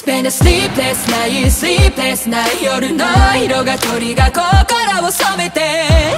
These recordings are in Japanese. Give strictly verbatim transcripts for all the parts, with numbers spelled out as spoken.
Spend a sleepless night, sleepless night 夜の色が鳥が心を染めて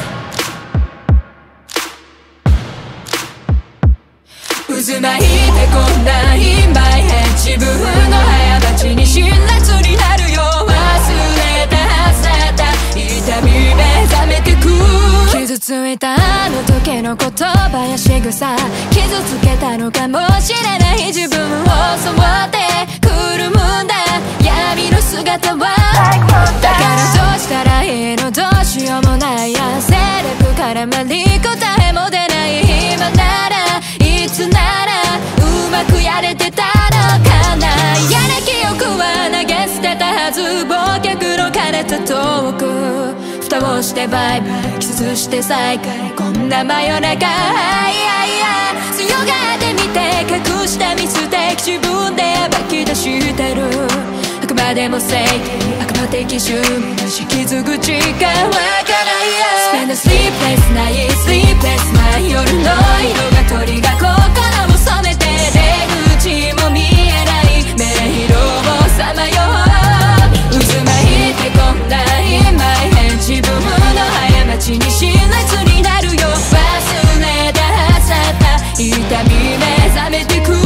渦巻いてこんな今へ自分の過ちに辛辣になるよ忘れたはずだった痛み目覚めてく傷ついたあの時の言葉や仕草傷つけたのかもしれない自分を背負ってくるむんだ闇の姿はだからどうしたらいいのどうしようもないやセレブからまり答えも出ない今ならいつならうまくやれてたのかな嫌な記憶は投げ捨てたはず忘却の彼と遠く蓋をしてバイバイキスして再会こんな真夜中はいはいはい強がってみて隠したミステイク自分で暴き出してるあくまでも正義悪魔的趣味のし傷口がわからないや Spend a sleepless night sleepless night 夜の色が鳥が心を染めて出口も見えない迷路をさまよう渦巻いてこんな今へ自分の過ちに辛辣になるよ忘れたはずだった痛み目覚めてく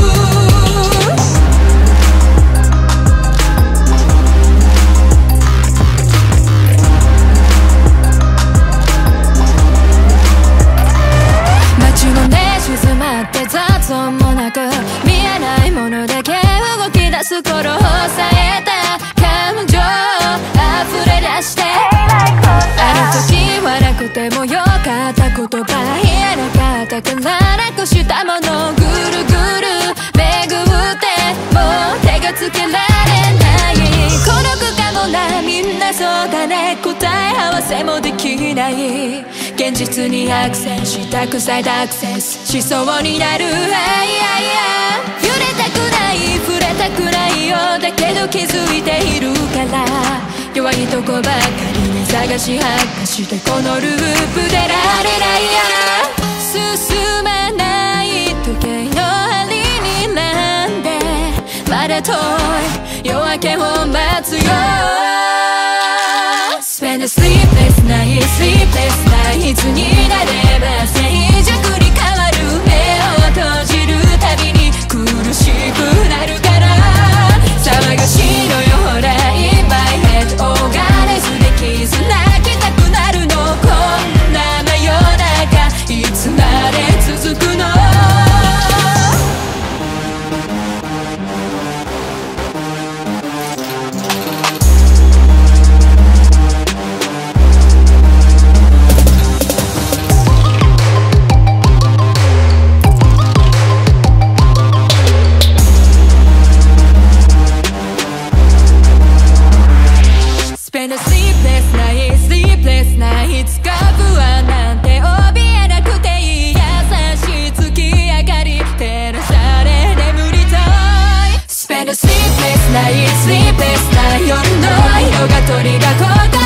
街のね静まって雑音もなく見えないものだけ動き出す頃を抑えた感情溢れ出してあの時はなくてもよかった言葉言えなかったからなくしたものぐるぐる巡ってもう手がつけられない孤独かもなみんなそうだね答え合わせもできない現実にアクセスしたくさいアクセスしそうになるあいあいあ揺れたくない触れたくないよだけど気づいているから弱いとこばかりに探し発火してこのループ出られないや進まない時計の針になんでまだ遠い夜明けを待つよ Spend a sleepless night sleepless night いつになれば静寂に変わる目を閉じるたびに苦しくなるから騒がしいのよほら In my head オーガナイズで傷泣きたくなるのこんな真夜中いつまで続くのSpend a sleepless night, sleepless night いつか不安なんて怯えなくていい優しい月明かり照らされ眠りたい Spend a sleepless night, sleepless night 夜の色が鳥が心